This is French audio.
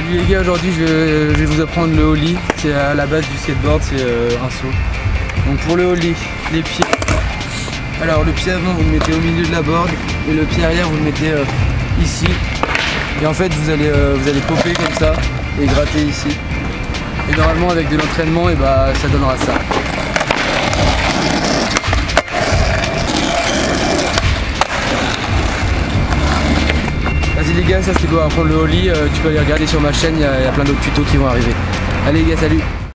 Salut les gars, aujourd'hui je vais vous apprendre le ollie. C'est à la base du skateboard, c'est un saut. Donc pour le ollie, les pieds. Alors le pied avant vous le mettez au milieu de la board et le pied arrière vous le mettez ici. Et en fait vous allez popper comme ça et gratter ici. Et normalement avec de l'entraînement et ça donnera ça. Vas-y les gars, ça c'est pour apprendre le ollie, tu peux aller regarder sur ma chaîne, il y a plein d'autres tutos qui vont arriver. Allez les gars, salut!